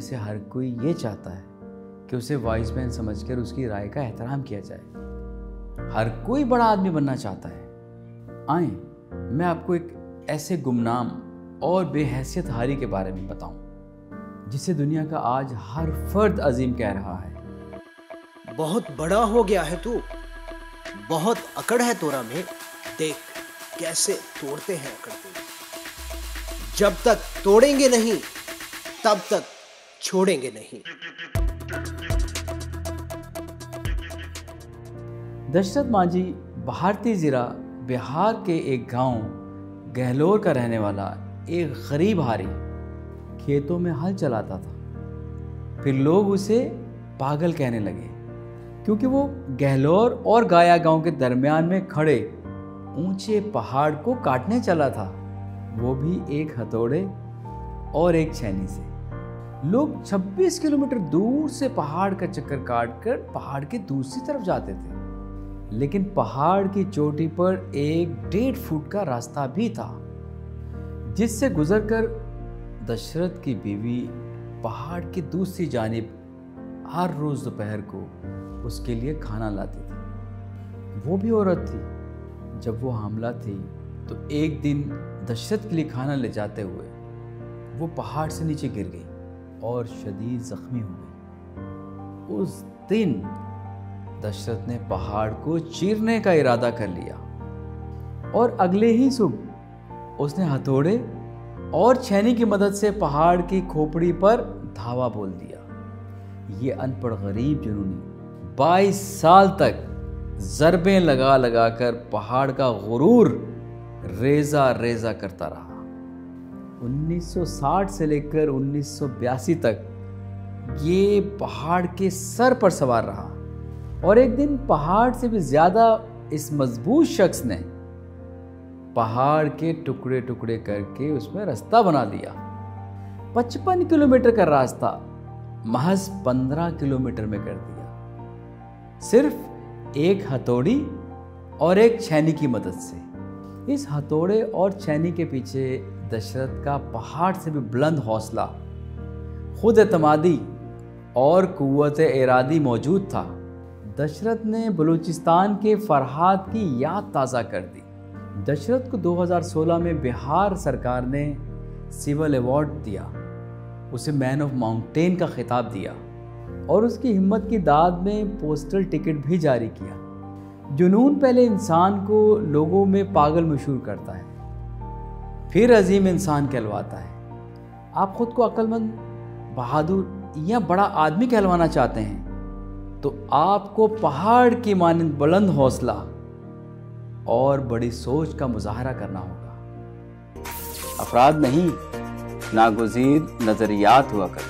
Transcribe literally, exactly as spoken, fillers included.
से हर कोई ये चाहता है कि उसे वाइज मैन समझकर उसकी राय का एहतराम किया जाए। हर कोई बड़ा आदमी बनना चाहता है। आए मैं आपको एक ऐसे गुमनाम और बेहैसियत हारी के बारे में बताऊं जिसे दुनिया का आज हर फर्द अजीम कह रहा है। बहुत बड़ा हो गया है तू, बहुत अकड़ है तोरा में, देख कैसे तोड़ते हैं अकड़ को। जब तक तोड़ेंगे नहीं तब तक छोड़ेंगे नहीं। दशरथ मांझी भारतीय जिला बिहार के एक गांव गहलोर का रहने वाला एक गरीब हारी खेतों में हल चलाता था। फिर लोग उसे पागल कहने लगे क्योंकि वो गहलोर और गाया गांव के दरमियान में खड़े ऊंचे पहाड़ को काटने चला था, वो भी एक हथौड़े और एक छेनी से। लोग छब्बीस किलोमीटर दूर से पहाड़ का चक्कर काटकर पहाड़ की दूसरी तरफ जाते थे, लेकिन पहाड़ की चोटी पर एक डेढ़ फुट का रास्ता भी था जिससे गुजरकर दशरथ की बीवी पहाड़ की दूसरी जानिब हर रोज दोपहर को उसके लिए खाना लाती थी। वो भी औरत थी। जब वो हामला थी तो एक दिन दशरथ के लिए खाना ले जाते हुए वो पहाड़ से नीचे गिर गई और शदीद जख्मी हो गई। उस दिन दशरथ ने पहाड़ को चीरने का इरादा कर लिया और अगले ही सुबह उसने हथौड़े और छेनी की मदद से पहाड़ की खोपड़ी पर धावा बोल दिया। ये अनपढ़ गरीब जुनूनी बाईस साल तक ज़रबें लगा लगा कर पहाड़ का गुरूर रेजा रेजा करता रहा। उन्नीस सौ साठ से लेकर उन्नीस सौ बयासी तक ये पहाड़ के सर पर सवार रहा और एक दिन पहाड़ से भी ज्यादा इस मजबूत शख्स ने पहाड़ के टुकड़े टुकड़े करके उसमें रास्ता बना दिया। पचपन किलोमीटर का रास्ता महज पंद्रह किलोमीटर में कर दिया, सिर्फ एक हथौड़ी और एक छेनी की मदद से। इस हथौड़े और छेनी के पीछे दशरथ का पहाड़ से भी बुलंद हौसला, खुद एतमादी और कुव्वत इरादी मौजूद था। दशरथ ने बलूचिस्तान के फरहाद की याद ताज़ा कर दी। दशरथ को दो हज़ार सोलह में बिहार सरकार ने सिविल अवार्ड दिया, उसे मैन ऑफ माउंटेन का खिताब दिया और उसकी हिम्मत की दाद में पोस्टल टिकट भी जारी किया। जुनून पहले इंसान को लोगों में पागल मशहूर करता है, फिर अजीम इंसान कहलवाता है। आप खुद को अक्लमंद, बहादुर या बड़ा आदमी कहलवाना चाहते हैं तो आपको पहाड़ की मानंद बुलंद हौसला और बड़ी सोच का मुजाहरा करना होगा। अफराद नहीं, नागुज़ीर नजरियात हुआ कर।